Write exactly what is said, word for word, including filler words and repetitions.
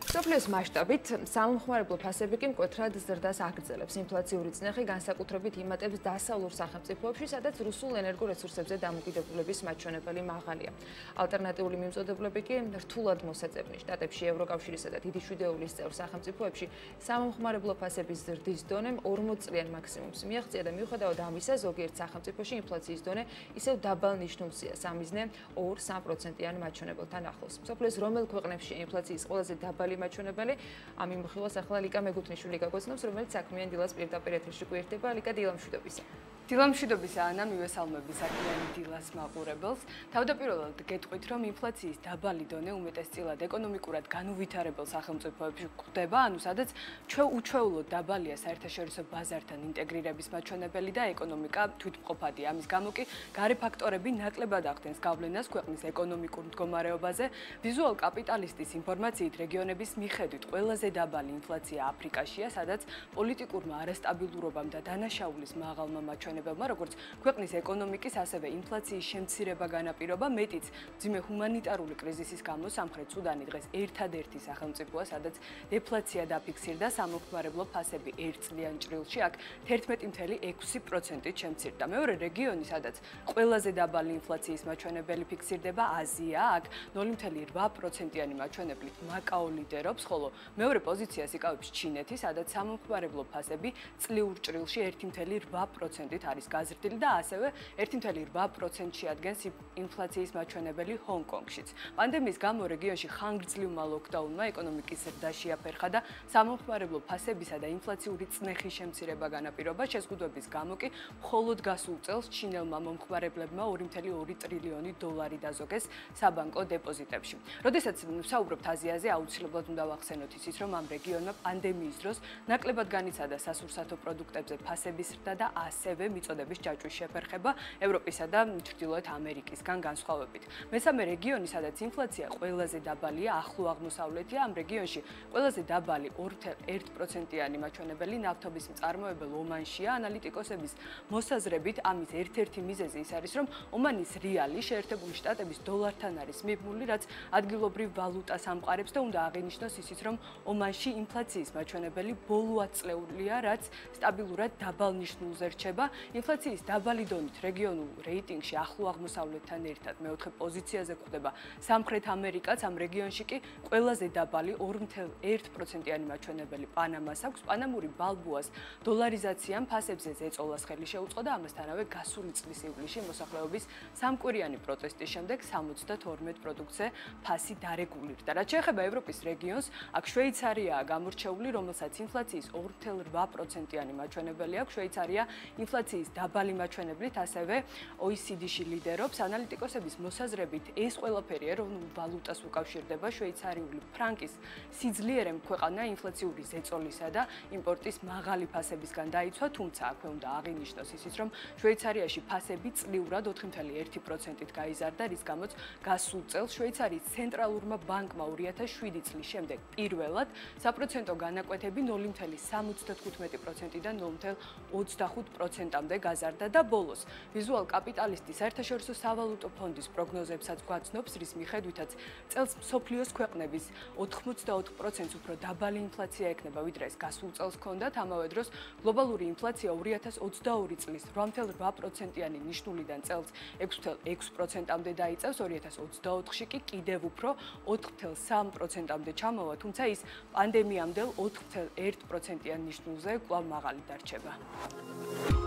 მსოფლიოს მასშტაბით სამომხმარებლო ფასები კი მკვეთრად ზრდას აგრძელებს. ინფლაციური წნეხი განსაკუთრებით იმატებს დასავლურ სახელმწიფოებში, სადაც რუსულ ენერგორესურსებზე დამოკიდებულების მაჩვენებელი მაღალია. ალტერნატიული მიმწოდებლები კი რთულად მოსაძებნია. შტატებში, ევროკავშირისა და დიდი შვიდეულის წევრს სახელმწიფოებში სამომხმარებლო ფასების ზრდის დონემ ორმოც წლიან მაქსიმუმს მიაღწია და მიუხედავად ამისა, ზოგიერთ სახელმწიფოში ინფლაციის დონე ისევ დაბალ ნიშნულზეა, სამიზნე ორ სამ პროცენტიან მაჩვენებელთან ახლოს. მსოფლიოს რომელ ქვეყნებშია ინფლაციის ყველაზე დაბალი მაჩვენებელი. ამ მიმოხილვას ახლა ლიკა მეგუთნიშვილი გაგოცნობს, რომელიც საქმიან დილას პირდაპირ ეთერში გვერდება. ლიკა, დილამშვიდობისა. დილამშვიდობისა, ანა, მივესალმები საქმიანი დილას მაყურებელს. თავდაპირველად გეტყვით, რომ ინფლაციის დაბალი დონე უმეტესწილად ეკონომიკურად განუვითარებელ სახელმწიფოებში გვხვდება, ანუ სადაც უჩვეულოდ დაბალია საერთაშორისო ბაზართან ინტეგრირების მაჩვენებელი და ეკონომიკა თვითმყოფადია. ამის გამო კი გარე ფაქტორები ნაკლებად ახდენს გავლენას ქვეყნის ეკონომიკურ მდგომარეობაზე. ვიზუალ კაპიტალისტის ინფორმაციით რეგიონების მიხედვით ყველაზე დაბალი ინფლაცია აფრიკაშია, სადაც პოლიტიკურმა არასტაბილურობამ და დანაშაულის მაღალმა მაჩვენებელმა, როგორც ქვეყნის ეკონომიკის, ასევე ინფლაციის შემცირება განაპირობა, მეტიც მძიმე ჰუმანიტარული კრიზისის გამო სამხრეთ სუდანი დღეს ერთადერთი სახელმწიფოა, სადაც დეფლაცია დაფიქსირდა, სამომხმარებლო ფასები ერთწლიან ჭრილში აქ თერთმეტი ფاصლე ექვსი პროცენტით შემცირდა. მეორე რეგიონი, სადაც ყველაზე დაბალი ინფლაციის მაჩვენებელი ფიქსირდება, აზია, აქ ნული ფاصლე რვა პროცენტიანი მაჩვენებლით მაკაო ლიდერობს, ხოლო მეორე პოზიციას იკავებს ჩინეთი, სადაც სამომხმარებლო ფასები წლიურ ჭრილში ერთი ფاصლე რვა პროცენტით არის გაზრდილი და ასევე ერთი ფاصლე რვა პროცენტში ადგენს ინფლაციის მაჩვენებელი ჰონგ-კონგშიც. პანდემიის გამო რეგიონში ხანგრძლივმა ლოკდაუნმა ეკონომიკის ზრდა შეაფერხა და სამომხმარებლო ფასებისა და ინფლაციური წნეხის შემცირება განაპირობა. შეზღუდვების გამო კი მხოლოდ გასულ წელს ჩინელმა მომხმარებლებმა ორი ფاصლე ორი ტრილიონი დოლარი დაზოგეს საბანკო დეპოზიტებში. როდესაც ვსაუბრობთ აზიაზე, აუცილებლად უნდა ვახსენოთ ისიც, რომ ამ რეგიონმა პანდემიის დროს ნაკლებად განიცადა სასურსათო პროდუქტებზე ფასების ზრდა და ასევე მიწოდების ჯაჭვის შეფერხება ევროპისა და ჩრდილოეთ ამერიკისგან განსხვავებით. მესამე რეგიონი, სადაც ინფლაცია ყველაზე დაბალია, ახლო აღმოსავლეთია. ამ რეგიონში ყველაზე დაბალი ორი ფاصლე ერთი პროცენტიანი მაჩვენებელი ნავთობის მწარმოებელ ომანშია. ანალიტიკოსების მოსაზრებით ამის ერთ-ერთი მიზეზი ის არის, რომ ომანის რეალი შეერთებული შტატების დოლართან არის მიბმული, რაც ადგილობრივ ვალუტას ამყარებს და უნდა აღინიშნოს ისიც, რომ ომანში ინფლაციის მაჩვენებელი ბოლო ათწლეულია, რაც სტაბილურად დაბალ ნიშნულზე რჩება. ინფლაციის დაბალი დონით რეგიონულ რეიტინგში ახლო აღმოსავლეთთან ერთად მეოთხე პოზიციაზე გვხვდება სამხრეთ ამერიკაც. ამ რეგიონში კი ყველაზე დაბალი ორი ფاصლე ერთი პროცენტიანი მაჩვენებელი პანამას აქვს. პანამური ბალბოას დოლარიზაციამ ფასებზე ზეწოლას ხელი შეუწყო და ამასთანავე გასული წლის ივლისში მოსახლეობის სამკვირიანი პროტესტის შემდეგ სამოცდათორმეტ პროდუქტზე ფასი დარეგულირდა. რაც შეეხება ევროპის რეგიონს, აქ შვეიცარიაა გამორჩეული, რომელსაც ინფლაციის ორი ფاصლე რვა პროცენტიანი მაჩვენებელი აქვს. შვეიცარია ინფლაციის დაბალი მაჩვენებლით ასევე ო ი სი დი-ში ლიდერობს. ანალიტიკოსების მოსაზრებით ეს ყველაფერი ეროვნულ ვალუტას უკავშირდება. შვეიცარიული ფრანკის სიძლიერემ ქვეყანა ინფლაციური ზეწოლისა და იმპორტის მაღალი ფასებისგან დაიცვა, თუმცა აქვე უნდა აღინიშნოს ისიც, რომ შვეიცარიაში ფასები წლიურად ოთხი ფاصლე ერთი პროცენტით გაიზარდა, რის გამოც გასულ წელს შვეიცარიის ცენტრალურმა ბანკმა ორი ათას შვიდი წლის შემდეგ პირველად საპროცენტო განაკვეთები ნული ფاصლე სამოცდათხუთმეტი პროცენტიდან ნული ფاصლე ოცდახუთ პროცენტამდე გაზარდა და ბოლოს ვიზუალ კაპიტალისტის საერთაშორისო სავალუტო ფონდის პროგნოზებსაც გვაცნობს, რის მიხედვითაც წელს მსოფლიოს ქვეყნების ოთხმოცდაოთხ პროცენტს უფრო დაბალი ინფლაცია ექნება, ვიდრე ეს გასულ წელს ჰქონდათ. ამავე დროს გლობალური ინფლაცია ორი ათას ოცდაორი წლის რვა ფاصლე რვა პროცენტიანი ნიშნულიდან წელს ექვსი ფاصლე ექვსი პროცენტამდე დაიწევს. ორი ათას ოცდაოთხში კი კიდევ უფრო ოთხი ფاصლე სამ პროცენტამდე ჩამოვა, თუმცა ის პანდემიამდელ ოთხი ფاصლე ერთი პროცენტიან ნიშნულზე კვლავ მაღალი დარჩება.